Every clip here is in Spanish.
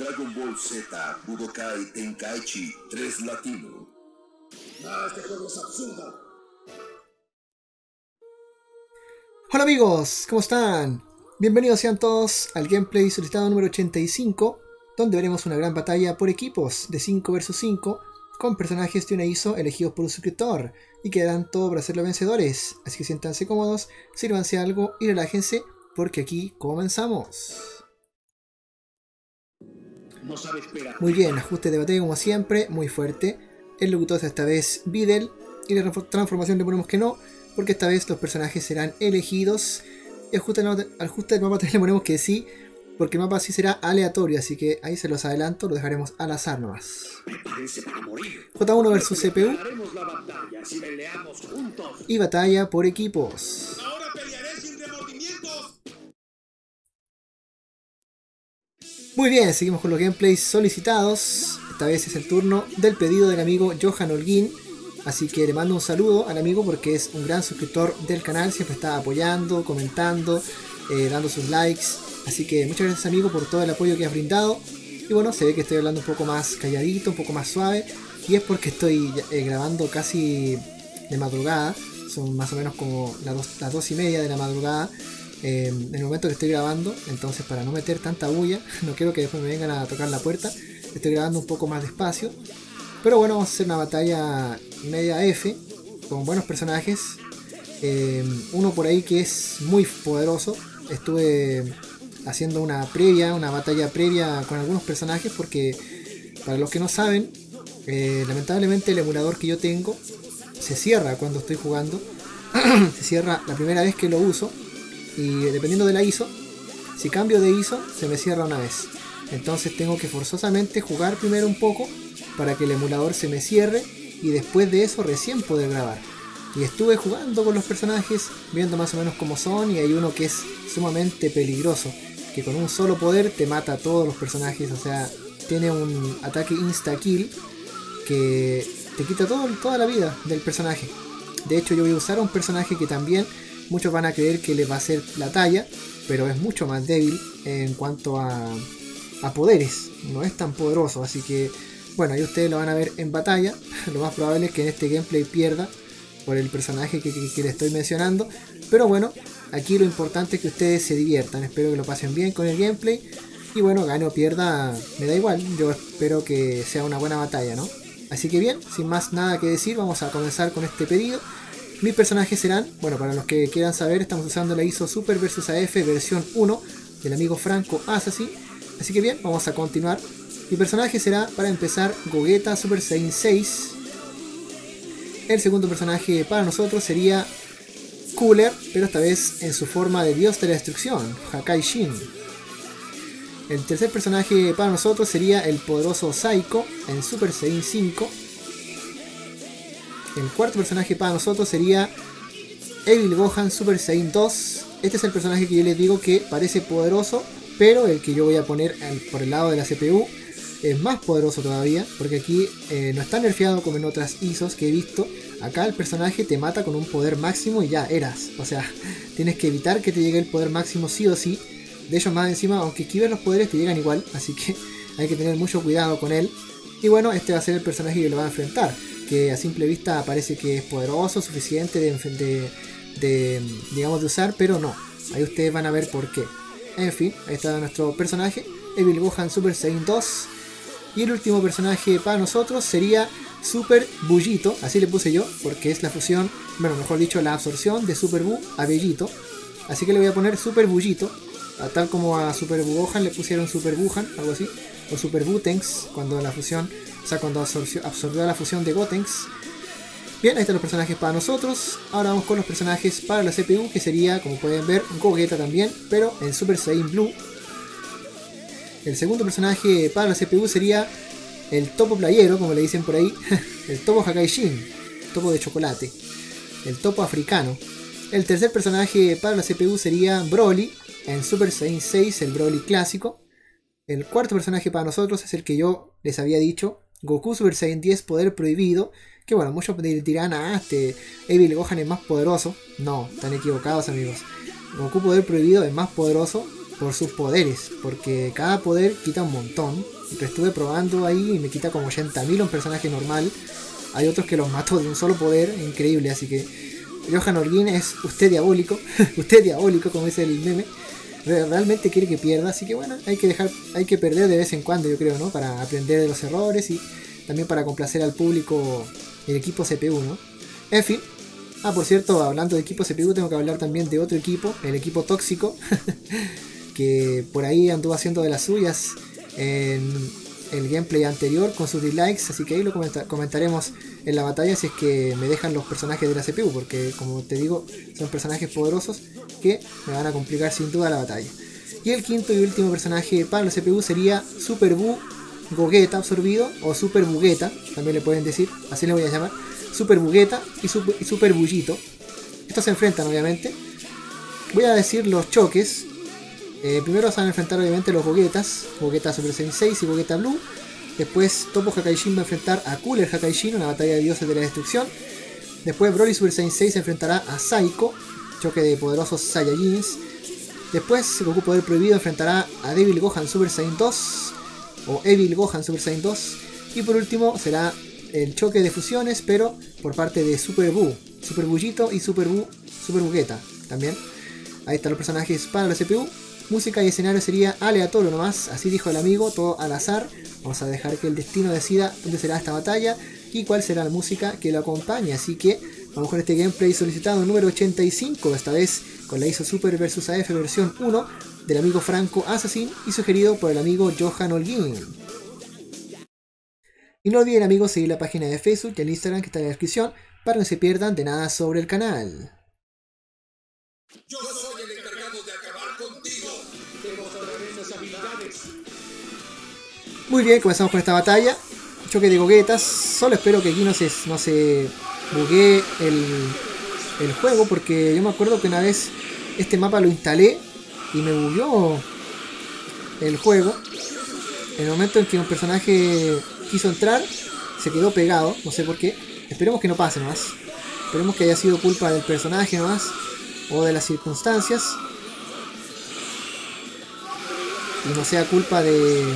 Dragon Ball Z Budokai Tenkaichi 3 Latino. Este juego es absurdo. Hola amigos, ¿cómo están? Bienvenidos sean todos al gameplay solicitado número 85, donde veremos una gran batalla por equipos de 5 vs 5 con personajes de una ISO elegidos por un suscriptor y que darán todo para hacerlos vencedores. Así que siéntanse cómodos, sírvanse algo y relájense porque aquí comenzamos. No sabe esperar. Muy bien, ajuste de batalla como siempre, muy fuerte. El locutor es esta vez Videl y la transformación le ponemos que no, porque esta vez los personajes serán elegidos. Y ajuste del mapa también le ponemos que sí, porque el mapa sí será aleatorio, así que ahí se los adelanto, lo dejaremos al azar nomás. J1 versus CPU y batalla por equipos. Ahora pelearé sin remordimientos. Muy bien, seguimos con los gameplays solicitados. Esta vez es el turno del pedido del amigo Johan Holguín. Así que le mando un saludo al amigo porque es un gran suscriptor del canal. Siempre está apoyando, comentando, dando sus likes. Así que muchas gracias amigo por todo el apoyo que has brindado. Y bueno, se ve que estoy hablando un poco más calladito, un poco más suave. Y es porque estoy grabando casi de madrugada. Son más o menos como las 2:30 de la madrugada. En el momento que estoy grabando. Entonces para no meter tanta bulla, no quiero que después me vengan a tocar la puerta. Estoy grabando un poco más despacio. Pero bueno, vamos a hacer una batalla media F. Con buenos personajes. Uno por ahí que es muy poderoso. Estuve haciendo una batalla previa con algunos personajes. Porque para los que no saben, lamentablemente el emulador que yo tengo se cierra cuando estoy jugando. Se cierra la primera vez que lo uso. Y dependiendo de la ISO, si cambio de ISO, se me cierra una vez. Entonces tengo que forzosamente jugar primero un poco para que el emulador se me cierre y después de eso recién poder grabar. Y estuve jugando con los personajes, viendo más o menos cómo son, y hay uno que es sumamente peligroso, que con un solo poder te mata a todos los personajes. O sea, tiene un ataque insta-kill que te quita toda la vida del personaje. De hecho, yo voy a usar a un personaje que también muchos van a creer que le va a hacer la talla, pero es mucho más débil en cuanto a poderes, no es tan poderoso. Así que bueno, ahí ustedes lo van a ver en batalla. Lo más probable es que en este gameplay pierda por el personaje que le estoy mencionando, pero bueno, aquí lo importante es que ustedes se diviertan. Espero que lo pasen bien con el gameplay y bueno, gane o pierda, me da igual. Yo espero que sea una buena batalla, ¿no? Así que bien, sin más nada que decir, vamos a comenzar con este pedido. Mis personajes serán, bueno, para los que quieran saber, estamos usando la ISO Super vs AF versión 1 del amigo Franco Assassin. Así que bien, vamos a continuar. Mi personaje será, para empezar, Gogeta Super Saiyan 6. El segundo personaje para nosotros sería Cooler, pero esta vez en su forma de dios de la destrucción, Hakai Shin. El tercer personaje para nosotros sería el poderoso Saiko en Super Saiyan 5. El cuarto personaje para nosotros sería Evil Gohan Super Saiyan 2. Este es el personaje que yo les digo que parece poderoso, pero el que yo voy a poner por el lado de la CPU es más poderoso todavía, porque aquí no está nerfeado como en otras ISOs que he visto. Acá el personaje te mata con un poder máximo y ya eras. O sea, tienes que evitar que te llegue el poder máximo sí o sí. De hecho, más encima, aunque esquives los poderes te llegan igual, así que hay que tener mucho cuidado con él. Y bueno, este va a ser el personaje que lo va a enfrentar, que a simple vista parece que es poderoso, suficiente digamos de usar, pero no. Ahí ustedes van a ver por qué. En fin, ahí está nuestro personaje, Evil Gohan Super Saiyan 2. Y el último personaje para nosotros sería Super Bullito, así le puse yo, porque es la fusión, bueno, mejor dicho, la absorción de Super Buu a Bellito. Así que le voy a poner Super Bullito, tal como a Super Gohan le pusieron Super Buhan, algo así, o Super Butenks, cuando la fusión, o sea, cuando absorbió la fusión de Gotenks. Bien, ahí están los personajes para nosotros. Ahora vamos con los personajes para la CPU, que sería, como pueden ver, Gogeta también, pero en Super Saiyan Blue. El segundo personaje para la CPU sería el topo playero, como le dicen por ahí, el topo Hakai Shin, topo de chocolate, el topo africano. El tercer personaje para la CPU sería Broly, en Super Saiyan 6, el Broly clásico. El cuarto personaje para nosotros es el que yo les había dicho, Goku Super Saiyan 10 poder prohibido. Que bueno, muchos dirán, este Evil Gohan es más poderoso. No, están equivocados amigos. Goku poder prohibido es más poderoso por sus poderes, porque cada poder quita un montón. estuve probando ahí y me quita como 80.000 un personaje normal. Hay otros que los mato de un solo poder, increíble, así que Johan Holguín es usted diabólico, usted diabólico como dice el meme. Realmente quiere que pierda, así que bueno, hay que perder de vez en cuando, yo creo, ¿no? Para aprender de los errores y también para complacer al público del equipo CPU, ¿no? En fin. Por cierto, hablando de equipo CPU, tengo que hablar también de otro equipo, el equipo tóxico, que por ahí anduvo haciendo de las suyas en el gameplay anterior con sus dislikes, así que ahí lo comentaremos en la batalla si es que me dejan los personajes de la CPU, porque como te digo, son personajes poderosos que me van a complicar sin duda la batalla. Y el quinto y último personaje para la CPU sería Super Bu Gogeta absorbido, o Super Bugueta, también le pueden decir, así le voy a llamar. Super Bugueta y Super Bullito. Estos se enfrentan obviamente. Voy a decir los choques. Primero se van a enfrentar obviamente los Gogetas, Gogeta Super Saiyan 6 y Gogeta Blue. Después Topo Hakaishin va a enfrentar a Cooler Hakaishin, una batalla de dioses de la destrucción. Después Broly Super Saiyan 6 se enfrentará a Saiko, choque de poderosos Saiyajins. Después Goku Poder Prohibido enfrentará a Devil Gohan Super Saiyan 2 o Evil Gohan Super Saiyan 2. Y por último será el choque de fusiones, pero por parte de Super Bu, Super Bullito y Super Bugueta también. Ahí están los personajes para la CPU. Música y escenario sería aleatorio nomás, así dijo el amigo, todo al azar. Vamos a dejar que el destino decida dónde será esta batalla y cuál será la música que lo acompañe. Así que vamos con este gameplay solicitado número 85, esta vez con la ISO Super vs AF versión 1 del amigo Franco Assassin y sugerido por el amigo Johan Holguín. Y no olviden amigos seguir la página de Facebook y el Instagram que está en la descripción para que no se pierdan de nada sobre el canal. Yo soy el encargado de acabar contigo. Demostraré esas habilidades. Muy bien, comenzamos con esta batalla. Choque de goguetas. Solo espero que aquí no se buguee el juego, porque yo me acuerdo que una vez este mapa lo instalé y me bugueó el juego. En el momento en que un personaje quiso entrar, se quedó pegado, no sé por qué. Esperemos que no pase nomás. Esperemos que haya sido culpa del personaje nomás, o de las circunstancias, y no sea culpa del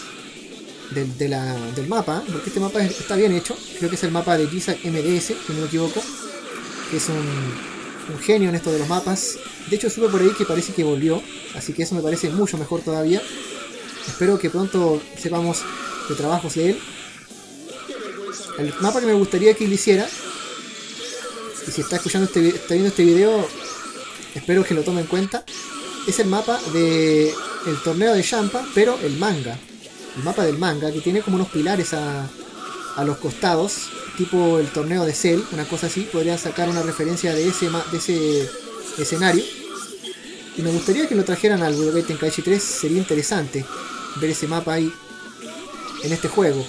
mapa, porque este mapa está bien hecho. Creo que es el mapa de Gizak MDS, si no me equivoco, que es un genio en esto de los mapas. De hecho supe por ahí que parece que volvió, así que eso me parece mucho mejor todavía. Espero que pronto sepamos de trabajos de él. El mapa que me gustaría que él hiciera, y si está viendo este video, espero que lo tome en cuenta, es el mapa del torneo de Champa, pero el manga. El mapa del manga, que tiene como unos pilares a los costados, tipo el torneo de Cell, una cosa así. Podría sacar una referencia de ese escenario. Y me gustaría que lo trajeran al Budokai Tenkaichi 3, sería interesante ver ese mapa ahí en este juego.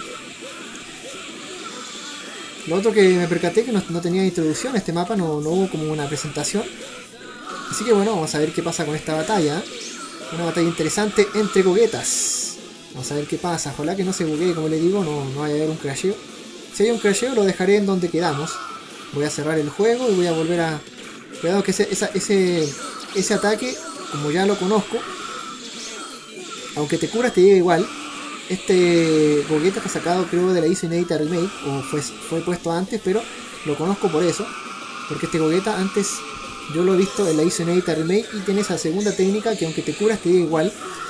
Lo otro que me percaté que no tenía introducción a este mapa, no hubo como una presentación. Así que bueno, vamos a ver qué pasa con esta batalla. Una batalla interesante entre goguetas. Vamos a ver qué pasa. Ojalá que no se buguee, como le digo, no vaya a haber un crasheo. Si hay un crasheo lo dejaré en donde quedamos. Voy a cerrar el juego y voy a volver a... Cuidado que ese ataque, como ya lo conozco, aunque te curas te llega igual. Este Gogeta está sacado creo de la ISO inédita remake, o fue puesto antes, pero lo conozco por eso, porque este Gogeta antes yo lo he visto en la ISO inédita remake y tiene esa segunda técnica que aunque te curas te llega igual.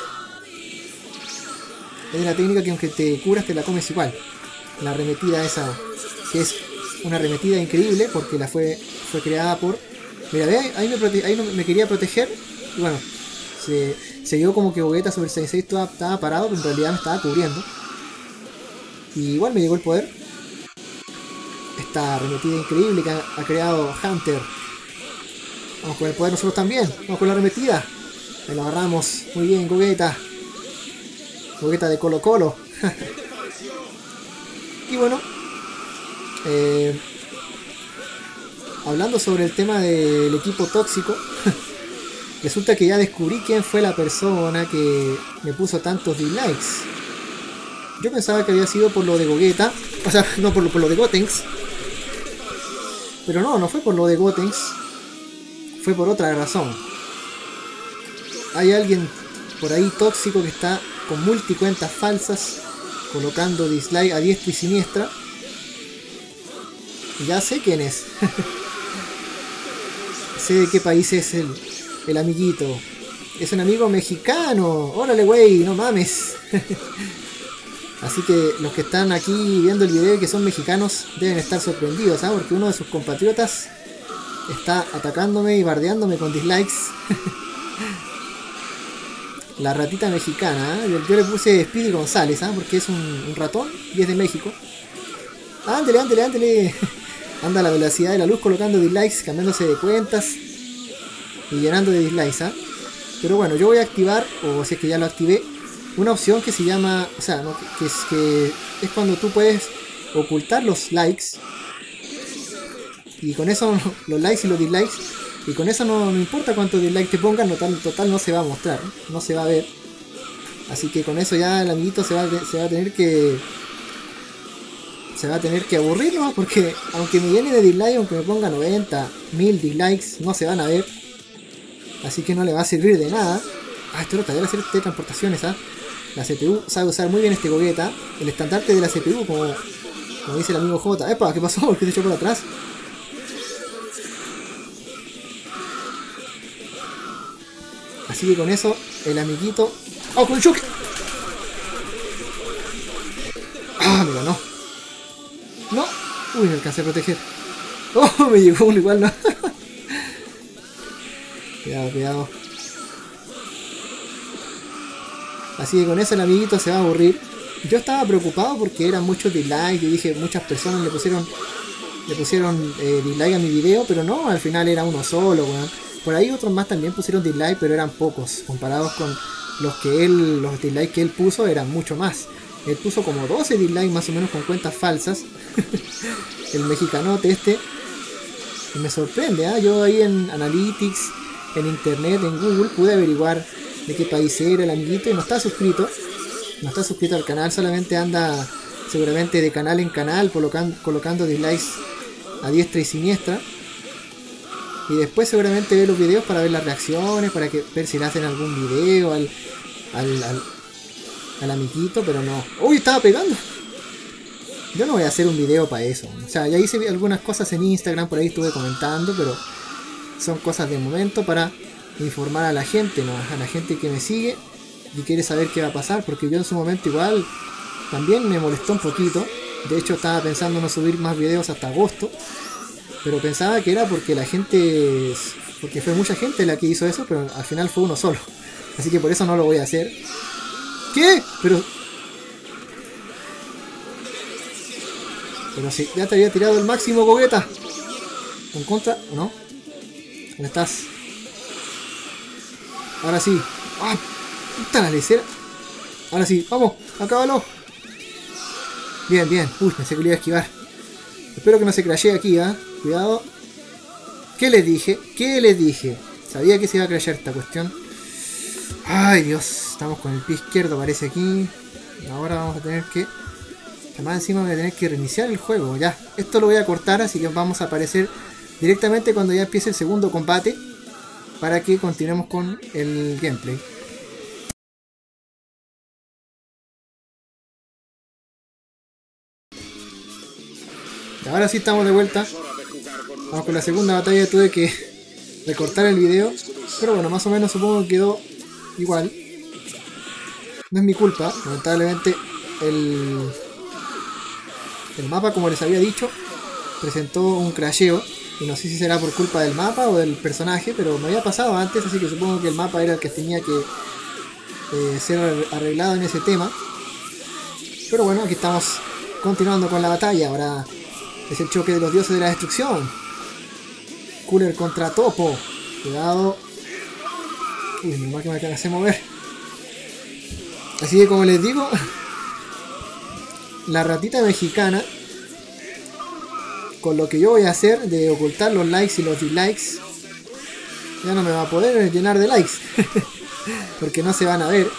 Es la técnica que aunque te curas te la comes igual. La arremetida esa, que es una arremetida increíble porque fue creada por... Mira, ve, ahí me quería proteger y bueno, se dio como que Gogeta Super Saiyan 6 estaba parado, pero en realidad me estaba cubriendo. Y igual me llegó el poder. Esta arremetida increíble que ha creado Hunter. Vamos con el poder nosotros también. Vamos con la arremetida. Ahí lo agarramos. Muy bien, Gogeta. Gogeta de Colo Colo. Y bueno. Hablando sobre el tema del equipo tóxico. Resulta que ya descubrí quién fue la persona que me puso tantos dislikes. Yo pensaba que había sido por lo de Gogeta. O sea, no por lo de Gotenks. Pero no fue por lo de Gotenks. Fue por otra razón. Hay alguien por ahí tóxico que está con multicuentas falsas, colocando dislike a diestra y siniestra. Ya sé quién es. Sé de qué país es el amiguito. Es un amigo mexicano. Órale, güey, no mames. Así que los que están aquí viendo el video y que son mexicanos deben estar sorprendidos, ¿ah? Porque uno de sus compatriotas está atacándome y bardeándome con dislikes. La ratita mexicana, ¿eh? Yo le puse Speedy González, ¿ah? Porque es un ratón y es de México. Ándele, ándele, ándele. Anda a la velocidad de la luz colocando dislikes, cambiándose de cuentas y llenando de dislikes, ¿ah? Pero bueno, yo voy a activar, o si es que ya lo activé, una opción que se llama, o sea, ¿no? que es cuando tú puedes ocultar los likes. Y con eso, los likes y los dislikes, y con eso no importa cuántos dislikes te pongan, total no se va a mostrar, no se va a ver. Así que con eso ya el amiguito se va a tener que aburrir, ¿no? Porque aunque me llene de dislikes, aunque me ponga 90, 1000 dislikes, no se van a ver. Así que no le va a servir de nada. Ah, esto lo hacer teletransportaciones, ¿ah? La CPU sabe usar muy bien este Gogeta. El estandarte de la CPU, como dice el amigo J. ¡Epa! ¿Qué pasó? ¿Por qué se echó por atrás? Así que con eso, el amiguito... ¡Oh, con choque! ¡Ah, me ganó! ¡No! Uy, me alcancé a proteger. ¡Oh, me llegó uno igual, no! Cuidado, cuidado. Así que con eso el amiguito se va a aburrir. Yo estaba preocupado porque eran muchos dislikes. Yo dije, muchas personas le pusieron dislike a mi video, pero no, al final era uno solo, weón. Por ahí otros más también pusieron dislike, pero eran pocos. Comparados con los dislikes que él puso, eran mucho más. Él puso como 12 dislikes más o menos con cuentas falsas. El mexicanote este. Y me sorprende, ¿eh? Yo ahí en Analytics, en internet, en Google, pude averiguar de qué país era el amiguito y no está suscrito. No está suscrito al canal, solamente anda seguramente de canal en canal colocando dislikes a diestra y siniestra. Y después seguramente ve los videos para ver las reacciones, para ver si le hacen algún video al amiguito, pero no. ¡Uy, estaba pegando! Yo no voy a hacer un video para eso. O sea, ya hice algunas cosas en Instagram, por ahí estuve comentando, pero son cosas de momento para informar a la gente, ¿no? A la gente que me sigue y quiere saber qué va a pasar, porque yo en su momento igual también me molestó un poquito. De hecho estaba pensando no subir más videos hasta agosto, pero pensaba que era porque porque fue mucha gente la que hizo eso, pero al final fue uno solo, así que por eso no lo voy a hacer. ¿Qué? Pero si ya te había tirado el máximo, Gogeta. ¿En contra? ¿No? ¿Dónde estás? Ahora sí. ¡Ah! ¡Puta la lecera! Ahora sí, vamos, acábalo. Bien, bien. Uy, pensé que lo iba a esquivar. Espero que no se crashee aquí, ¿eh? Cuidado. ¿Qué les dije? ¿Qué les dije? Sabía que se iba a crashear esta cuestión. Ay, Dios. Estamos con el pie izquierdo, parece aquí. Ahora vamos a tener que... Además encima voy a tener que reiniciar el juego. Ya, esto lo voy a cortar, así que vamos a aparecer directamente cuando ya empiece el segundo combate, para que continuemos con el gameplay. Ahora sí estamos de vuelta. Vamos con la segunda batalla. Tuve que recortar el video, pero bueno, más o menos supongo que quedó igual. No es mi culpa, lamentablemente el mapa, como les había dicho, presentó un crasheo. Y no sé si será por culpa del mapa o del personaje, pero me había pasado antes, así que supongo que el mapa era el que tenía que ser arreglado en ese tema. Pero bueno, aquí estamos continuando con la batalla. Ahora es el choque de los dioses de la destrucción. Cooler contra Topo. Cuidado. Uy, mi máquina me alcancé a mover. Así que como les digo, la ratita mexicana, con lo que yo voy a hacer de ocultar los likes y los dislikes, ya no me va a poder llenar de likes. Porque no se van a ver.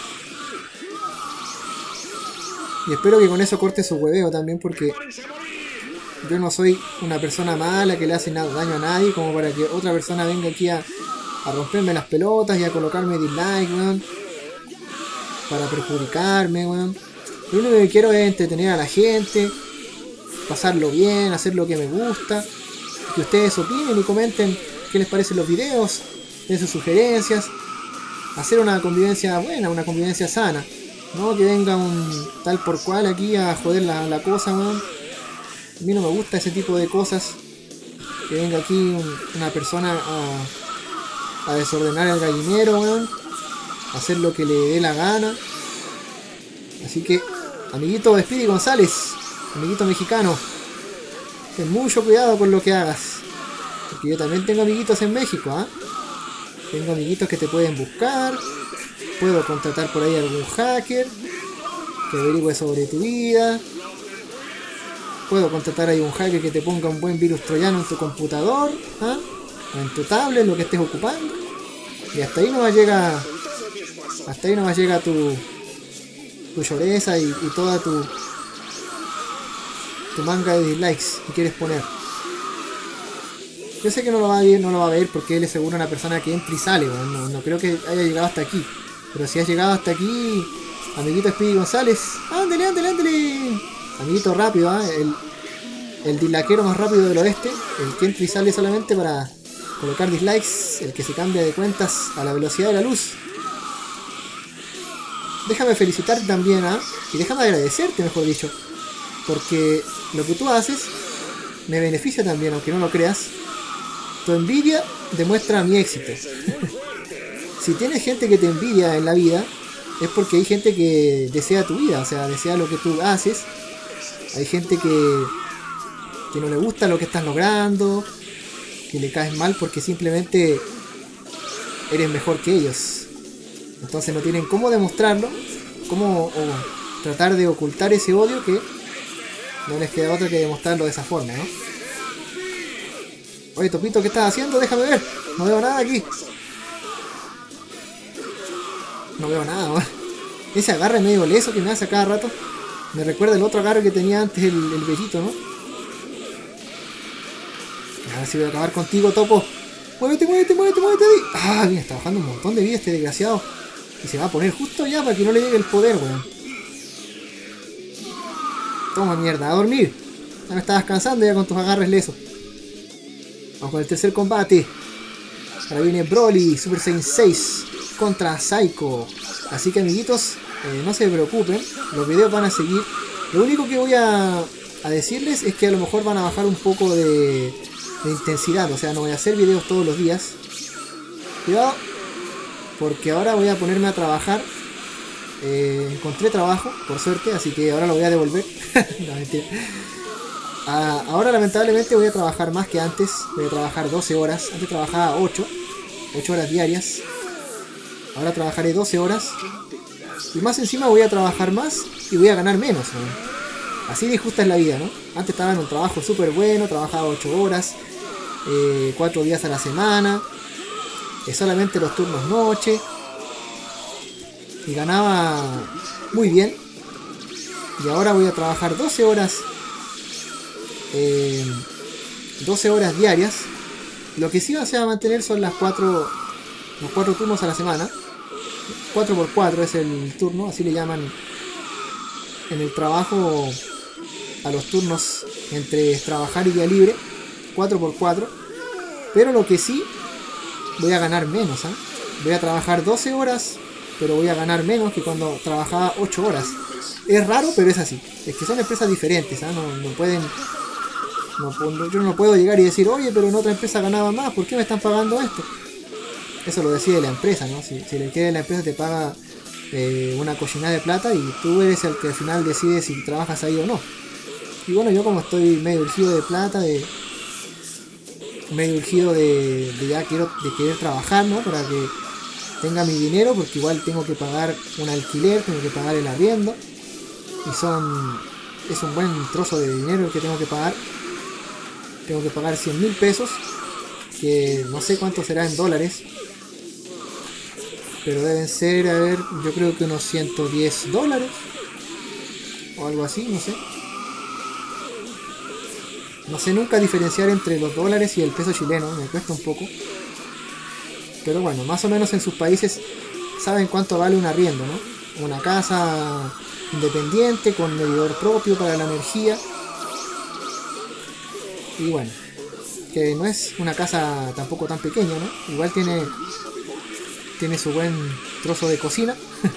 Y espero que con eso corte su hueveo también, porque yo no soy una persona mala que le hace daño a nadie como para que otra persona venga aquí a romperme las pelotas y a colocarme dislike, weón. para perjudicarme, weón. Lo único que quiero es entretener a la gente, pasarlo bien, hacer lo que me gusta, que ustedes opinen y comenten qué les parecen los videos, den sus sugerencias, hacer una convivencia buena, una convivencia sana, no que venga un tal por cual aquí a joder la cosa, weón. A mí no me gusta ese tipo de cosas, que venga aquí una persona a desordenar el gallinero, weón, a hacer lo que le dé la gana. Así que, amiguito Speedy González, amiguito mexicano, ten mucho cuidado con lo que hagas, porque yo también tengo amiguitos en México, ¿ah? Tengo amiguitos que te pueden buscar, puedo contratar por ahí a algún hacker que averigüe sobre tu vida, puedo contratar ahí un hacker que te ponga un buen virus troyano en tu computador, ¿ah? O en tu tablet, lo que estés ocupando, y hasta ahí nomás llega tu lloreza y toda tu manga de dislikes que quieres poner. Yo sé que no lo va a ver porque él es seguro una persona que entra y sale, bueno, no creo que haya llegado hasta aquí. Pero si has llegado hasta aquí, amiguito Speedy González, ándale. Amiguito rápido, el dislaquero más rápido del oeste, el que entra y sale solamente para colocar dislikes, el que se cambia de cuentas a la velocidad de la luz. Déjame felicitarte también, y déjame agradecerte, mejor dicho, porque lo que tú haces me beneficia también, aunque no lo creas. Tu envidia demuestra mi éxito. Si tienes gente que te envidia en la vida, es porque hay gente que desea tu vida, o sea, desea lo que tú haces. Hay gente que no le gusta lo que estás logrando, que le caes mal porque simplemente eres mejor que ellos. Entonces no tienen cómo demostrarlo, o tratar de ocultar ese odio, que no les queda otra que demostrarlo de esa forma, ¿no? Oye, Topito, ¿qué estás haciendo? Déjame ver. No veo nada aquí. No veo nada, ¿no? Ese agarre medio leso que me hace a cada rato me recuerda el otro agarre que tenía antes el bellito, ¿no? A ver si voy a acabar contigo, Topo. Muévete. Ah, bien, está bajando un montón de vida este desgraciado. Y se va a poner justo ya para que no le llegue el poder, weón. Toma mierda, a dormir. Ya me estabas cansando ya con tus agarres lesos. Vamos con el tercer combate. Ahora viene Broly, Super Saiyan 6 contra Psycho. Así que, amiguitos, no se preocupen, los videos van a seguir. Lo único que voy a decirles es que a lo mejor van a bajar un poco de intensidad. O sea, no voy a hacer videos todos los días. Cuidado, porque ahora voy a ponerme a trabajar. Encontré trabajo, por suerte, así que ahora lo voy a devolver. No, mentira. Ahora lamentablemente voy a trabajar más que antes. Voy a trabajar 12 horas. Antes trabajaba 8 horas diarias. Ahora trabajaré 12 horas. Y más encima voy a trabajar más y voy a ganar menos, ¿no? Así de injusta es la vida, ¿no? Antes estaba en un trabajo súper bueno, trabajaba 8 horas, 4 días a la semana, solamente los turnos noche, y ganaba muy bien. Y ahora voy a trabajar 12 horas diarias. Lo que sí va a mantener son los 4 turnos a la semana. 4x4 es el turno, así le llaman en el trabajo a los turnos entre trabajar y día libre. 4x4. Pero lo que sí, voy a ganar menos, ¿eh? Voy a trabajar 12 horas, pero voy a ganar menos que cuando trabajaba 8 horas. Es raro, pero es así. Es que son empresas diferentes, ¿eh? No pueden... yo no puedo llegar y decir, oye, pero en otra empresa ganaba más, ¿por qué me están pagando esto? Eso lo decide la empresa, ¿no? Si le queda, la empresa te paga una cochinada de plata y tú eres el que al final decide si trabajas ahí o no. Y bueno, yo como estoy medio urgido de plata, medio urgido de querer trabajar, ¿no? Para que tenga mi dinero, porque igual tengo que pagar un alquiler, tengo que pagar el arriendo, y es un buen trozo de dinero el que tengo que pagar. Tengo que pagar 100.000 pesos, que no sé cuánto será en dólares, pero deben ser, a ver, yo creo que unos 110 dólares o algo así, no sé. No sé nunca diferenciar entre los dólares y el peso chileno, me cuesta un poco. Pero bueno, más o menos en sus países saben cuánto vale un arriendo, ¿no? una casa independiente con medidor propio para la energía. Y bueno, que no es una casa tampoco tan pequeña, ¿no? Igual tiene su buen trozo de cocina.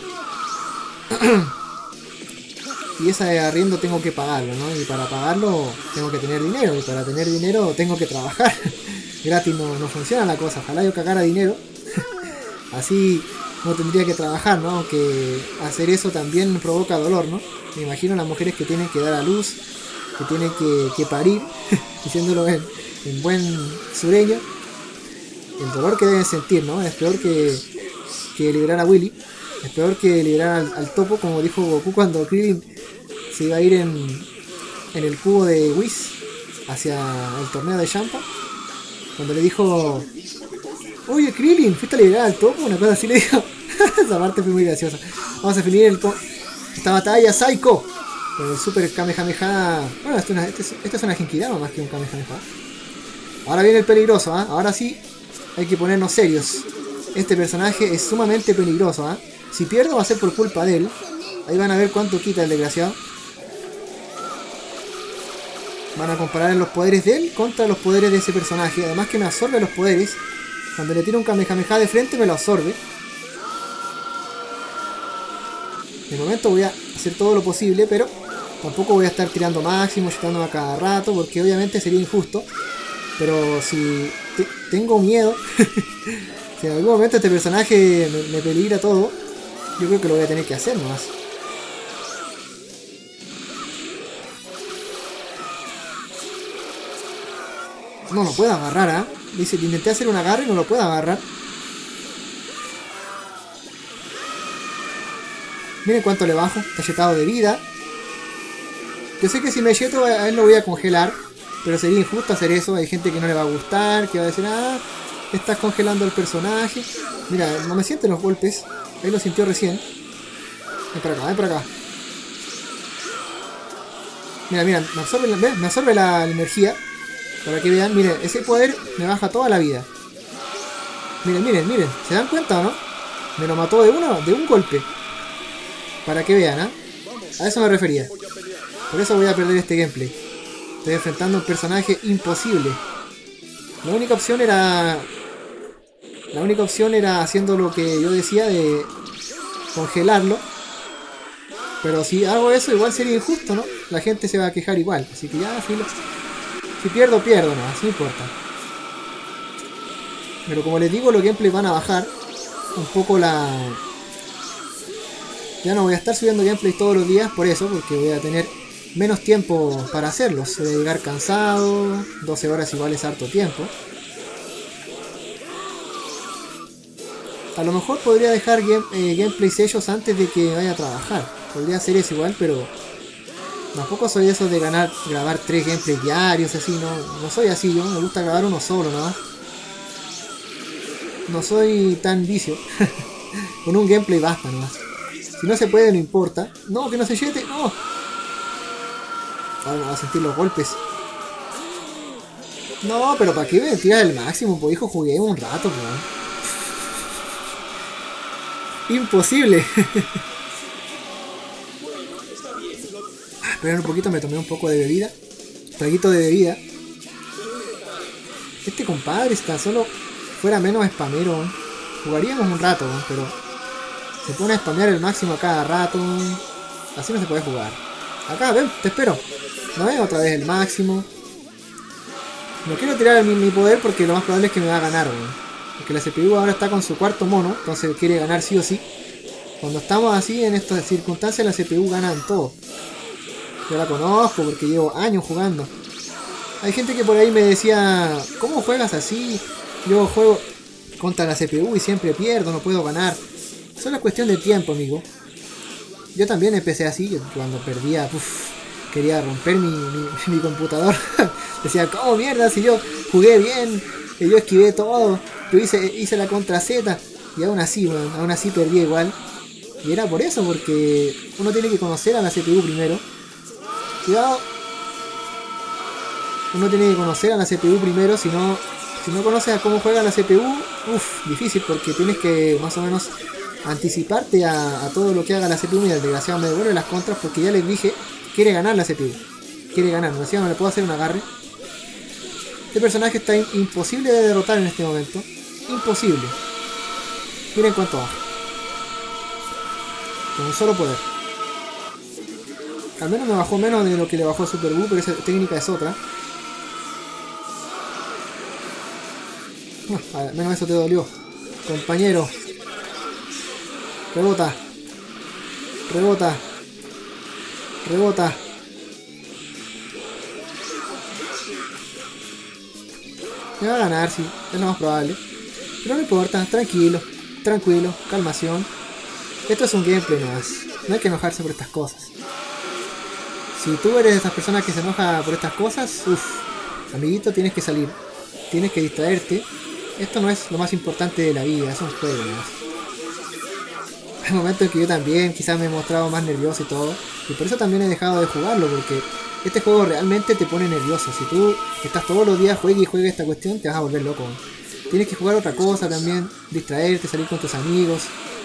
Y ese arriendo tengo que pagarlo, ¿no? Y para pagarlo tengo que tener dinero. Y para tener dinero tengo que trabajar. Gratis no funciona la cosa. Ojalá yo cagara dinero. Así no tendría que trabajar, ¿no? Aunque hacer eso también provoca dolor, ¿no? Me imagino las mujeres que tienen que dar a luz, que tienen que parir, diciéndolo en buen sureño. El dolor que deben sentir, ¿no? Es peor que liberar a Willy. Es peor que liberar al topo, como dijo Goku cuando Krillin se iba a ir en el cubo de Whis hacia el torneo de Champa. Cuando le dijo: oye Krillin, ¿fuiste a liberar al topo? Una cosa así le dijo. Esa parte fue muy graciosa. Vamos a definir esta batalla Psycho con el Super Kamehameha. Bueno, esta es una Genkidama más que un Kamehameha. Ahora viene el peligroso, ¿eh? Ahora sí hay que ponernos serios. Este personaje es sumamente peligroso, ¿eh? Si pierdo va a ser por culpa de él. Ahí van a ver cuánto quita el desgraciado. Van a comparar los poderes de él contra los poderes de ese personaje. Además que me absorbe los poderes. Cuando le tiro un Kamehameha de frente me lo absorbe. De momento voy a hacer todo lo posible, pero tampoco voy a estar tirando máximo, chutándome a cada rato, porque obviamente sería injusto. Pero si tengo miedo, si en algún momento este personaje me peligra todo, yo creo que lo voy a tener que hacer nomás. No lo puedo agarrar, ¿eh? Dice que intenté hacer un agarre y no lo puedo agarrar. Miren cuánto le bajo. Está yetado de vida. Yo sé que si me yeto a él lo voy a congelar, pero sería injusto hacer eso. Hay gente que no le va a gustar, que va a decir: ah, estás congelando al personaje. Mira, no me sienten los golpes. Ahí lo sintió recién. Ven para acá, ven para acá. Mira, mira, me absorbe la energía. Para que vean, miren, ese poder me baja toda la vida. Miren, miren, miren. ¿Se dan cuenta o no? Me lo mató de un golpe. Para que vean, ¿eh? A eso me refería. Por eso voy a perder este gameplay. Estoy enfrentando a un personaje imposible. La única opción era haciendo lo que yo decía de congelarlo. Pero si hago eso igual sería injusto, ¿no? La gente se va a quejar igual. Así que ya, filo. Si pierdo, pierdo, no, así no importa. Pero como les digo, los gameplays van a bajar un poco la... Ya no voy a estar subiendo gameplays todos los días por eso, porque voy a tener menos tiempo para hacerlos. Voy a llegar cansado, 12 horas igual es harto tiempo. A lo mejor podría dejar gameplays ellos antes de que vaya a trabajar. Podría hacer eso igual, pero... Tampoco soy eso de grabar 3 gameplays diarios, así, no soy así, yo me gusta grabar uno solo, nada más. No soy tan vicio. Con un gameplay basta nomás. Si no se puede, no importa. No, que no se yete, no. Ahora me va a sentir los golpes. No, pero ¿para qué me tiras el máximo? Pues hijo, jugué un rato, pues. Imposible. Esperen un poquito, me tomé un poco de bebida. Traguito de bebida. Este compadre, si tan solo fuera menos spamero, jugaríamos un rato, pero se pone a spamear el máximo a cada rato. Así no se puede jugar. Acá, ven, te espero. ¿No ves? Otra vez el máximo. No quiero tirar mi poder porque lo más probable es que me va a ganar, porque la CPU ahora está con su cuarto mono, entonces quiere ganar sí o sí. Cuando estamos así en estas circunstancias, la CPU gana en todo. Yo la conozco porque llevo años jugando. Hay gente que por ahí me decía: ¿cómo juegas así? Yo juego contra la CPU y siempre pierdo, no puedo ganar. Solo es cuestión de tiempo, amigo. Yo también empecé así, cuando perdía, quería romper mi computador. Decía: ¿cómo mierda? Si yo jugué bien, yo esquivé todo, yo hice la contra Z. Y aún así perdí igual. Y era por eso, porque uno tiene que conocer a la CPU primero. Cuidado. Uno tiene que conocer a la CPU primero, si no conoces a cómo juega la CPU, difícil, porque tienes que más o menos anticiparte a todo lo que haga la CPU. Mira, el desgraciado me devuelve las contras porque ya les dije, quiere ganar la CPU. Quiere ganar, no le puedo hacer un agarre. Este personaje está imposible de derrotar en este momento. Imposible. Miren cuánto baja. Con un solo poder. Al menos me bajó menos de lo que le bajó Super Buu, pero esa técnica es otra. Al menos eso te dolió, compañero. Rebota. Rebota. Rebota. Me va a ganar, sí, es lo más probable. Pero no importa, tranquilo, tranquilo, calmación. Esto es un gameplay nomás. No hay que enojarse por estas cosas. Si tú eres de esas personas que se enoja por estas cosas, uff, amiguito, tienes que salir. Tienes que distraerte. Esto no es lo más importante de la vida, es un juego nomás. Hay momentos en que yo también quizás me he mostrado más nervioso y todo. Y por eso también he dejado de jugarlo, porque este juego realmente te pone nervioso. Si tú estás todos los días juegue y juegue esta cuestión, te vas a volver loco. Tienes que jugar otra cosa también, distraerte, salir con tus amigos.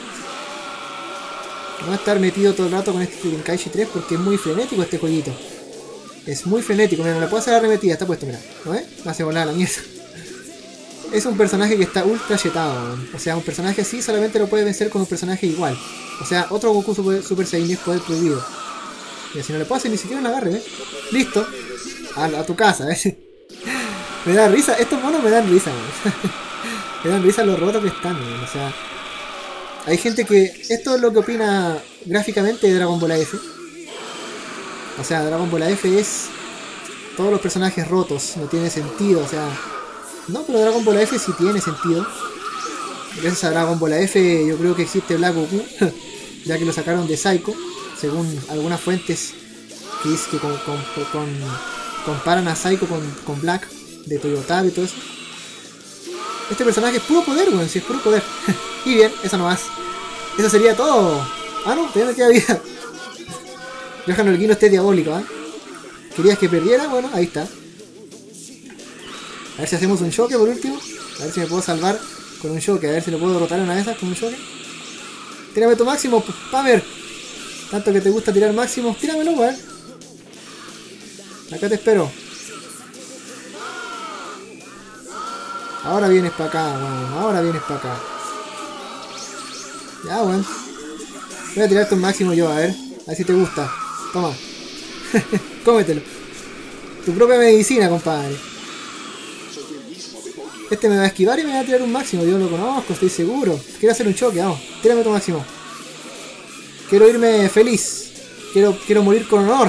No estar metido todo el rato con este Tenkaichi 3 porque es muy frenético este jueguito. Es muy frenético, mira, me la puedo hacer arremetida, está puesto, mira. ¿No ves? Me hace volar a la mierda. Es un personaje que está ultra chetado, o sea, un personaje así solamente lo puede vencer con un personaje igual. O sea, otro Goku Super Saiyan es poder prohibido. Y si no le puedo hacer ni siquiera un agarre, ¿ves? Listo. A tu casa, ¿ves? Me da risa, estos monos me dan risa, me dan risa los rotos que están, o sea. Hay gente que... Esto es lo que opina gráficamente de Dragon Ball AF. O sea, Dragon Ball AF es... Todos los personajes rotos, no tiene sentido, o sea... No, pero Dragon Ball AF sí tiene sentido. Gracias a Dragon Ball AF yo creo que existe Black Goku. Ya que lo sacaron de Psycho. Según algunas fuentes que dicen que comparan a Psycho con Black de Toyota y todo eso. Este personaje es puro poder, weón, si es puro poder. Y bien, eso nomás. Eso sería todo. Ah, no, todavía me queda vida. Johan Holguín, esté diabólico, ¿eh? ¿Querías que perdiera? Bueno, ahí está. A ver si hacemos un choque por último. A ver si me puedo salvar con un choque. A ver si lo puedo derrotar una de esas con un choque. Tírame tu máximo, Pamer. Tanto que te gusta tirar máximos, tíramelo, weón. Acá te espero. Ahora vienes para acá, weón. Ahora vienes para acá. Ya, weón. Voy a tirarte un máximo yo, a ver si te gusta. Toma. Cómetelo. Tu propia medicina, compadre. Este me va a esquivar y me va a tirar un máximo. Yo lo conozco, estoy seguro. Quiero hacer un choque, vamos. Tírame tu máximo. Quiero irme feliz. Quiero morir con honor.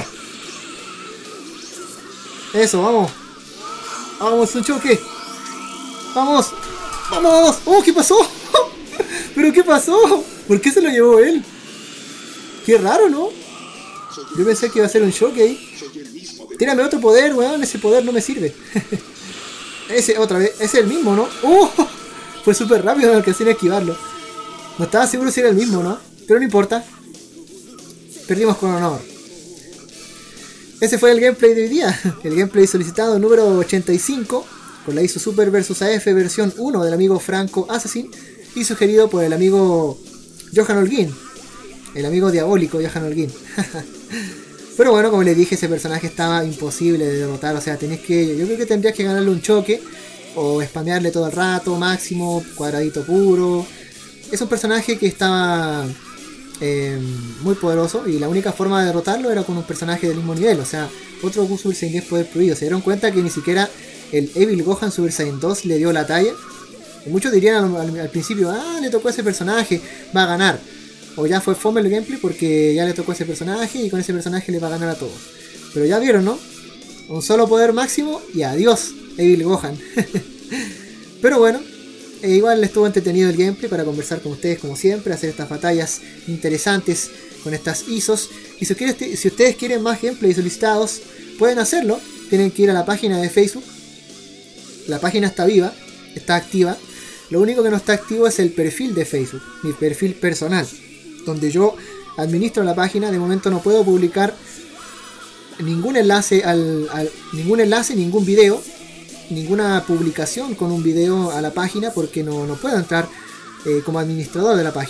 Eso, vamos. Vamos, un choque. Vamos. Vamos. Oh, ¿qué pasó? ¿Pero qué pasó? ¿Por qué se lo llevó él? Qué raro, ¿no? Yo pensé que iba a ser un choque ahí. Tírame otro poder, weón. Ese poder no me sirve. Ese otra vez. Ese es el mismo, ¿no? Fue súper rápido, no alcancé a esquivarlo. No estaba seguro si era el mismo, ¿no? Pero no importa. Perdimos con honor. Ese fue el gameplay de hoy día. El gameplay solicitado número 85. Con la ISO Super vs AF versión 1 del amigo Franco Assassin. Y sugerido por el amigo Johan Holguín. El amigo diabólico Johan Holguín. Pero bueno, como les dije, ese personaje estaba imposible de derrotar. O sea, yo creo que tendrías que ganarle un choque. O spamearle todo el rato, máximo, cuadradito puro. Es un personaje que estaba muy poderoso. Y la única forma de derrotarlo era con un personaje del mismo nivel. O sea, otro Goku Super Saiyan 10 poder prohibido. Se dieron cuenta que ni siquiera el Evil Gohan Super Saiyan 2 le dio la talla. Y muchos dirían al principio, le tocó a ese personaje, va a ganar. O ya fue fome el gameplay porque ya le tocó a ese personaje y con ese personaje le va a ganar a todos. Pero ya vieron, ¿no? Un solo poder máximo y adiós, Evil Gohan. Pero bueno, igual estuvo entretenido el gameplay para conversar con ustedes como siempre, hacer estas batallas interesantes con estas ISOs. Y si ustedes quieren más gameplay solicitados, pueden hacerlo. Tienen que ir a la página de Facebook. La página está viva, está activa. Lo único que no está activo es el perfil de Facebook, mi perfil personal, donde yo administro la página. De momento no puedo publicar ningún enlace, ningún video, ninguna publicación con un video a la página porque no puedo entrar como administrador de la página.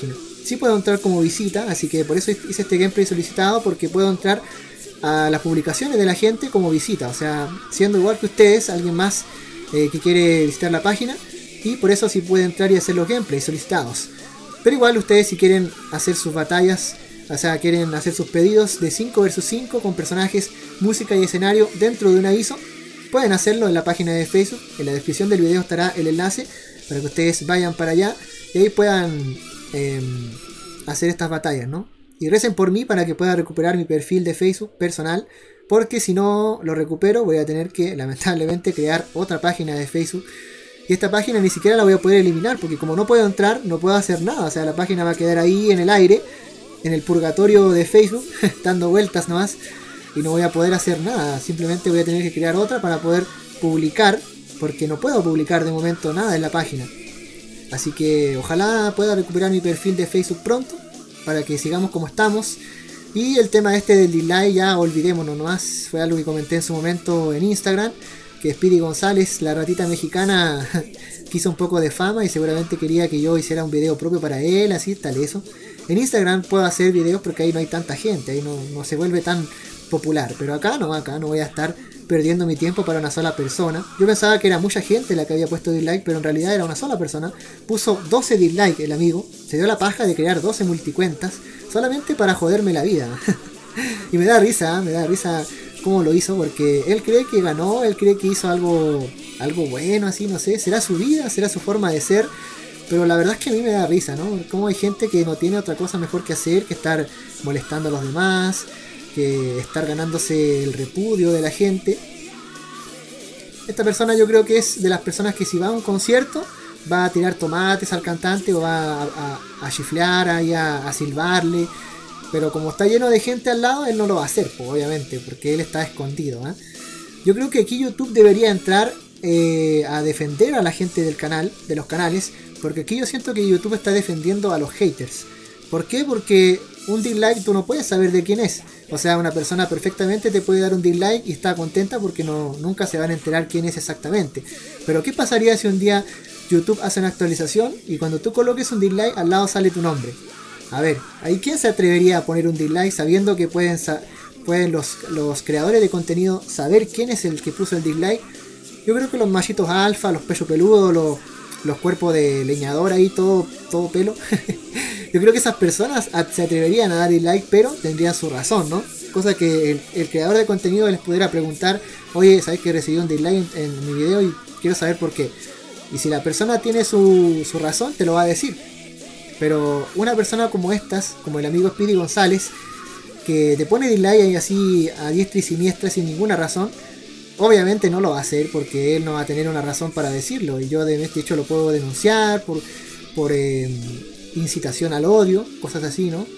sí puedo entrar como visita, así que por eso hice este gameplay solicitado, porque puedo entrar a las publicaciones de la gente como visita, o sea, siendo igual que ustedes, alguien más que quiere visitar la página, y por eso sí puede entrar y hacer los gameplays solicitados. Pero igual ustedes, si quieren hacer sus batallas, o sea, quieren hacer sus pedidos de 5 vs 5 con personajes, música y escenario dentro de un aviso, pueden hacerlo en la página de Facebook. En la descripción del video estará el enlace para que ustedes vayan para allá y ahí puedan hacer estas batallas, ¿no? Y recen por mí para que pueda recuperar mi perfil de Facebook personal, porque si no lo recupero voy a tener que lamentablemente crear otra página de Facebook. Y esta página ni siquiera la voy a poder eliminar, porque como no puedo entrar, no puedo hacer nada. O sea, la página va a quedar ahí en el aire, en el purgatorio de Facebook, dando vueltas nomás, y no voy a poder hacer nada. Simplemente voy a tener que crear otra para poder publicar, porque no puedo publicar de momento nada en la página. Así que ojalá pueda recuperar mi perfil de Facebook pronto, para que sigamos como estamos. Y el tema este del dislike ya olvidémonos nomás, fue algo que comenté en su momento en Instagram, que Speedy González, la ratita mexicana, quiso un poco de fama y seguramente quería que yo hiciera un video propio para él, así tal eso. En Instagram puedo hacer videos porque ahí no hay tanta gente, ahí no se vuelve tan popular, pero acá no voy a estar perdiendo mi tiempo para una sola persona. Yo pensaba que era mucha gente la que había puesto dislike, pero en realidad era una sola persona. Puso 12 dislikes el amigo, se dio la paja de crear 12 multicuentas solamente para joderme la vida. Y me da risa cómo lo hizo, porque él cree que ganó, él cree que hizo algo bueno, así, no sé, será su vida, será su forma de ser, pero la verdad es que a mí me da risa, ¿no? Como hay gente que no tiene otra cosa mejor que hacer que estar molestando a los demás, que estar ganándose el repudio de la gente. Esta persona yo creo que es de las personas que si va a un concierto va a tirar tomates al cantante o va a chiflear, ahí a silbarle. Pero como está lleno de gente al lado, él no lo va a hacer, pues, obviamente, porque él está escondido, ¿eh? Yo creo que aquí YouTube debería entrar a defender a la gente del canal, de los canales, porque aquí yo siento que YouTube está defendiendo a los haters. ¿Por qué? Porque un dislike tú no puedes saber de quién es. O sea, una persona perfectamente te puede dar un dislike y está contenta porque nunca se van a enterar quién es exactamente. Pero ¿qué pasaría si un día YouTube hace una actualización y cuando tú coloques un dislike al lado sale tu nombre? A ver, ¿ahí quién se atrevería a poner un dislike sabiendo que pueden los creadores de contenido saber quién es el que puso el dislike? Yo creo que los machitos alfa, los pechos peludos, los cuerpos de leñador ahí, todo pelo. Yo creo que esas personas se atreverían a dar dislike, pero tendrían su razón, ¿no? Cosa que el creador de contenido les pudiera preguntar: oye, ¿sabes que recibí un dislike en mi video y quiero saber por qué? Y si la persona tiene su razón, te lo va a decir. Pero una persona como estas, como el amigo Speedy González, que te pone dislike ahí así a diestra y siniestra sin ninguna razón, obviamente no lo va a hacer porque él no va a tener una razón para decirlo. Y yo de este hecho lo puedo denunciar por incitación al odio, cosas así, ¿no?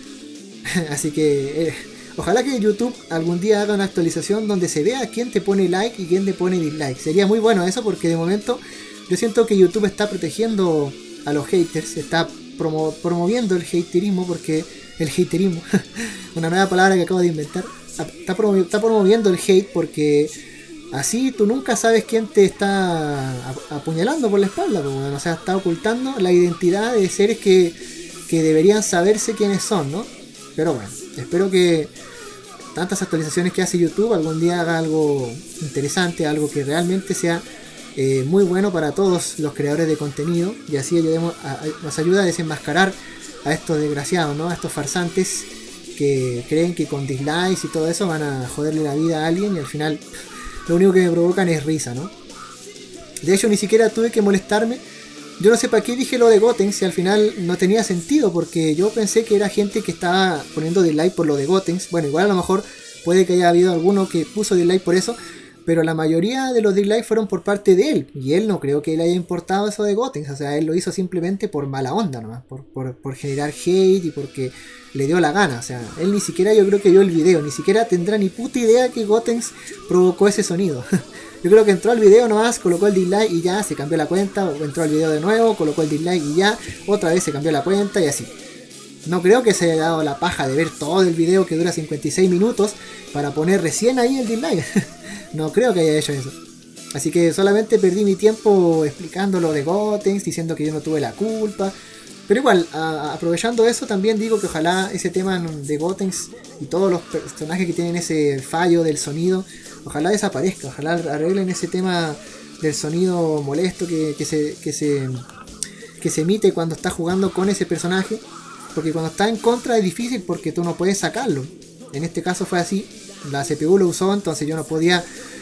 Así que ojalá que YouTube algún día haga una actualización donde se vea quién te pone like y quién te pone dislike. Sería muy bueno eso, porque de momento yo siento que YouTube está protegiendo a los haters, está promoviendo el haterismo, porque el haterismo, una nueva palabra que acabo de inventar, está promoviendo el hate, porque así tú nunca sabes quién te está apuñalando por la espalda, o sea, está ocultando la identidad de seres que deberían saberse quiénes son, ¿no? Pero bueno, espero que tantas actualizaciones que hace YouTube algún día haga algo interesante, algo que realmente sea muy bueno para todos los creadores de contenido, y así nos ayuda a desenmascarar a estos desgraciados, ¿no? A estos farsantes que creen que con dislikes y todo eso van a joderle la vida a alguien, y al final lo único que me provocan es risa, ¿no? De hecho, ni siquiera tuve que molestarme. Yo no sé para qué dije lo de Gotenks, si al final no tenía sentido, porque yo pensé que era gente que estaba poniendo dislike por lo de Gotenks. Bueno, igual a lo mejor puede que haya habido alguno que puso dislike por eso, pero la mayoría de los dislikes fueron por parte de él, y él no creo que le haya importado eso de Gotenks. O sea, él lo hizo simplemente por mala onda nomás, por generar hate y porque le dio la gana. O sea, él ni siquiera, yo creo que vio el video, ni siquiera tendrá ni puta idea que Gotenks provocó ese sonido. Yo creo que entró al video nomás, colocó el dislike y ya se cambió la cuenta, o entró al video de nuevo, colocó el dislike y ya otra vez se cambió la cuenta, y así. No creo que se haya dado la paja de ver todo el video que dura 56 minutos para poner recién ahí el dislike. No creo que haya hecho eso. Así que solamente perdí mi tiempo explicando lo de Gotenks, diciendo que yo no tuve la culpa. Pero igual, aprovechando eso, también digo que ojalá ese tema de Gotenks y todos los personajes que tienen ese fallo del sonido, ojalá desaparezca, ojalá arreglen ese tema del sonido molesto que se emite cuando estás jugando con ese personaje, porque cuando está en contra es difícil porque tú no puedes sacarlo. En este caso fue así, la CPU lo usó, entonces yo no podía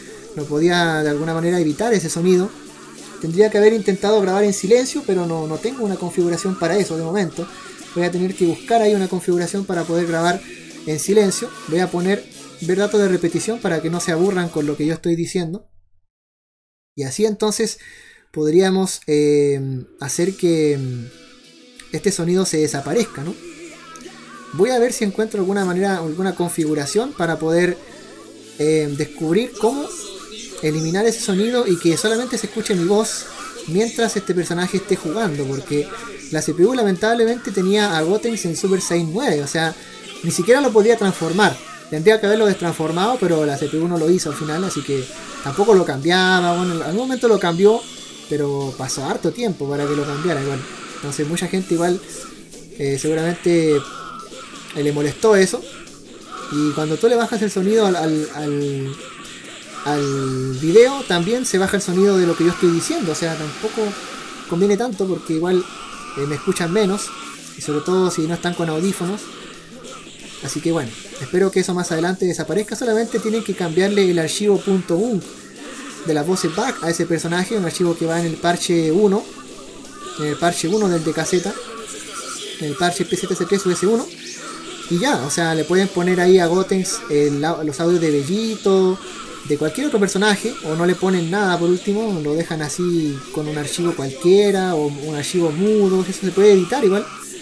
de alguna manera evitar ese sonido. Tendría que haber intentado grabar en silencio, pero no tengo una configuración para eso de momento. Voy a tener que buscar ahí una configuración para poder grabar en silencio. Voy a poner ver datos de repetición para que no se aburran con lo que yo estoy diciendo. Y así entonces podríamos hacer que este sonido se desaparezca, ¿no? Voy a ver si encuentro alguna manera, alguna configuración para poder descubrir cómo eliminar ese sonido y que solamente se escuche mi voz mientras este personaje esté jugando, porque la CPU lamentablemente tenía a Gotenks en Super Saiyan 9, o sea, ni siquiera lo podía transformar. Tendría que haberlo destransformado, pero la CPU no lo hizo al final, así que tampoco lo cambiaba. Bueno, en algún momento lo cambió, pero pasó harto tiempo para que lo cambiara igual. Entonces mucha gente igual seguramente le molestó eso. Y cuando tú le bajas el sonido al video, también se baja el sonido de lo que yo estoy diciendo. O sea, tampoco conviene tanto porque igual me escuchan menos. Y sobre todo si no están con audífonos. Así que bueno, espero que eso más adelante desaparezca. Solamente tienen que cambiarle el archivo .unc de las voces back a ese personaje. Un archivo que va en el parche 1. En el parche 1 del DKZ. En el parche PZS3 US1. Y ya, o sea, le pueden poner ahí a Gotenks los audios de Bellito, de cualquier otro personaje, o no le ponen nada por último, lo dejan así con un archivo cualquiera, o un archivo mudo, eso se puede editar igual,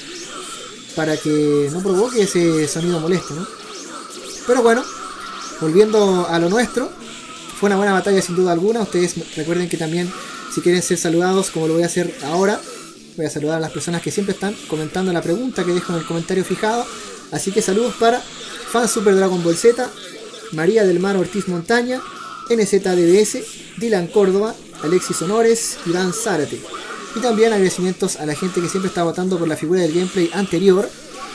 para que no provoque ese sonido molesto, ¿no? Pero bueno, volviendo a lo nuestro, fue una buena batalla sin duda alguna. Ustedes recuerden que también, si quieren ser saludados, como lo voy a hacer ahora, voy a saludar a las personas que siempre están comentando la pregunta que dejo en el comentario fijado. Así que saludos para Fan Super Dragon Ball Z, María del Mar Ortiz Montaña, NZDBS, Dylan Córdoba, Alexis Honores, Iván Zárate. Y también agradecimientos a la gente que siempre está votando por la figura del gameplay anterior.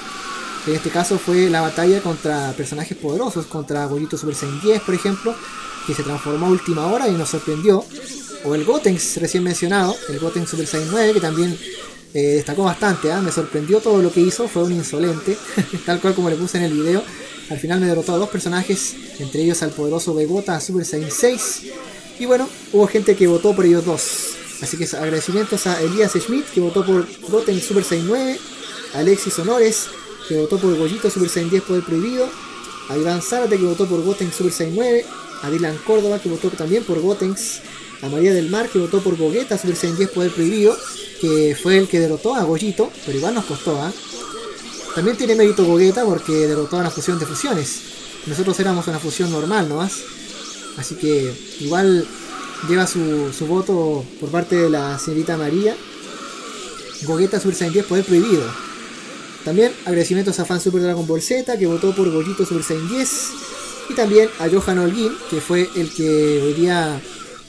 En este caso fue la batalla contra personajes poderosos, contra Gogito Super Saiyan 10 por ejemplo, que se transformó a última hora y nos sorprendió. O el Gotenks recién mencionado, el Gotenks Super Saiyan 9, que también destacó bastante, me sorprendió todo lo que hizo, fue un insolente, tal cual como le puse en el video. Al final me derrotó a dos personajes, entre ellos al poderoso Vegeta Super Saiyan 6. Y bueno, hubo gente que votó por ellos dos. Así que agradecimientos a Elías Schmidt, que votó por Goten Super Saiyan 9, a Alexis Honores, que votó por Gogito Super Saiyan 10 Poder Prohibido, a Iván Zárate, que votó por Goten Super Saiyan 9, a Dylan Córdoba, que votó también por Gotenks, a María del Mar, que votó por Gogeta Super Saiyan 10 Poder Prohibido, que fue el que derrotó a Gogito, pero igual nos costó, También tiene mérito Gogeta porque derrotó a una fusión de fusiones. Nosotros éramos una fusión normal nomás. Así que igual lleva su voto por parte de la señorita María. Gogeta Super Saiyan 10 Poder Prohibido. También agradecimientos a Fan Super Dragon Ball Z, que votó por Gogito Super Saiyan 10. Y también a Johan Holguín, que fue el que hoy día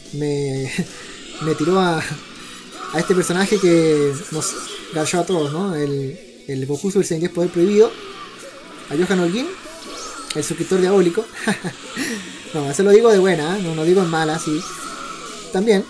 me tiró a este personaje que nos garchó a todos, ¿no? El Goku Super Saiyan 10 Poder Prohibido. A Johan Holguín, el suscriptor diabólico. No, eso lo digo de buena, no digo en mala, sí. También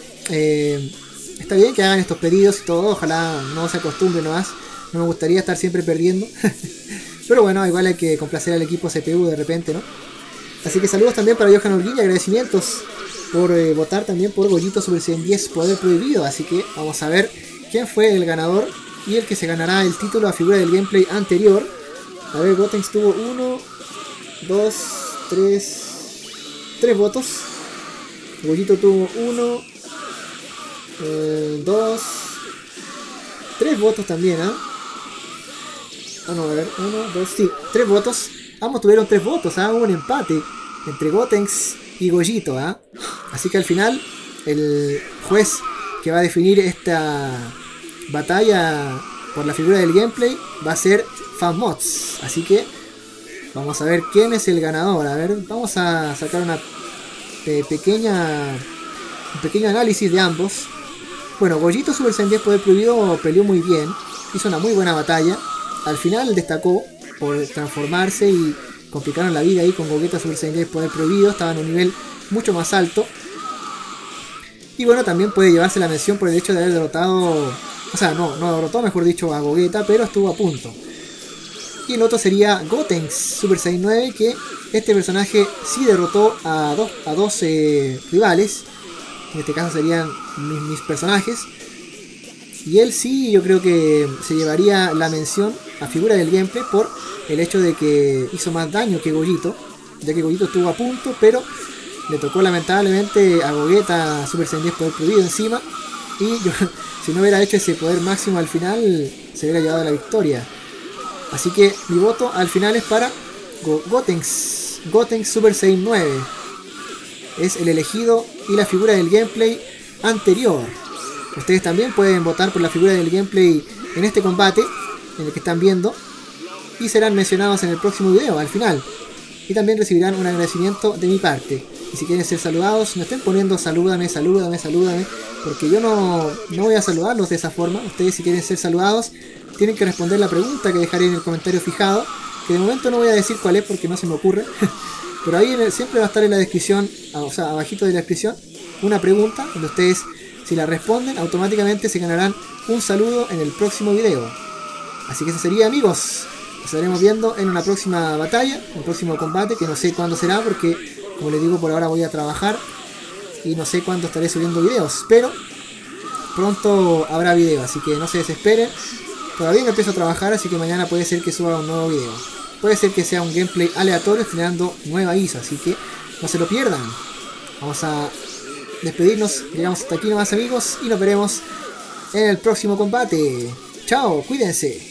está bien que hagan estos pedidos y todo, ojalá no se acostumbren nomás. No me gustaría estar siempre perdiendo. Pero bueno, igual hay que complacer al equipo CPU de repente, ¿no? Así que saludos también para Johan Holguín y agradecimientos por votar también por Gogito Super Saiyan 10 Poder Prohibido. Así que vamos a ver quién fue el ganador y el que se ganará el título a figura del gameplay anterior. A ver, Gotenks tuvo 1, 2, 3 votos. Gogito tuvo 1, 2, 3 votos también, Vamos a ver, 1, 2, sí, 3 votos. Ambos tuvieron 3 votos, hubo un empate entre Gotenks y Gogito, Así que al final el juez que va a definir esta batalla por la figura del gameplay va a ser FanMods. Así que vamos a ver quién es el ganador. A ver, vamos a sacar un pequeño análisis de ambos. Bueno, Gogito Super Saiyan 10 Poder Prohibido peleó muy bien. hizo una muy buena batalla. Al final destacó por transformarse y complicaron la vida ahí con Gogeta Super Saiyan 10 Poder Prohibido. Estaba en un nivel mucho más alto. Y bueno, también puede llevarse la mención por el hecho de haber derrotado... O sea, no derrotó, mejor dicho, a Gogeta, pero estuvo a punto. Y el otro sería Gotenks Super Saiyan 9, que este personaje sí derrotó a dos rivales. En este caso serían mis personajes. Y él sí, yo creo que se llevaría la mención a figura del gameplay por el hecho de que hizo más daño que Gogito. Ya que Gogito estuvo a punto, pero le tocó lamentablemente a Gogeta Super Saiyan 10 Poder Prohibido encima. Y yo, si no hubiera hecho ese poder máximo al final, se hubiera llevado la victoria. Así que mi voto al final es para Gotenks Super Saiyan 9. Es el elegido y la figura del gameplay anterior. Ustedes también pueden votar por la figura del gameplay en este combate, en el que están viendo, y serán mencionados en el próximo video, al final. Y también recibirán un agradecimiento de mi parte. Y si quieren ser saludados, no estén poniendo salúdame, porque yo no voy a saludarlos de esa forma. Ustedes, si quieren ser saludados, tienen que responder la pregunta que dejaré en el comentario fijado, que de momento no voy a decir cuál es porque no se me ocurre. Pero ahí siempre va a estar en la descripción, o sea, abajito de la descripción, una pregunta donde ustedes, si la responden, automáticamente se ganarán un saludo en el próximo video. Así que eso sería, amigos. Nos estaremos viendo en una próxima batalla, un próximo combate, que no sé cuándo será, porque, como les digo, por ahora voy a trabajar y no sé cuándo estaré subiendo videos, pero pronto habrá video, así que no se desesperen. Todavía no empiezo a trabajar, así que mañana puede ser que suba un nuevo video. Puede ser que sea un gameplay aleatorio estrenando nueva ISO, así que no se lo pierdan. Vamos a despedirnos, llegamos hasta aquí nomás, amigos, y nos veremos en el próximo combate. Chao, cuídense.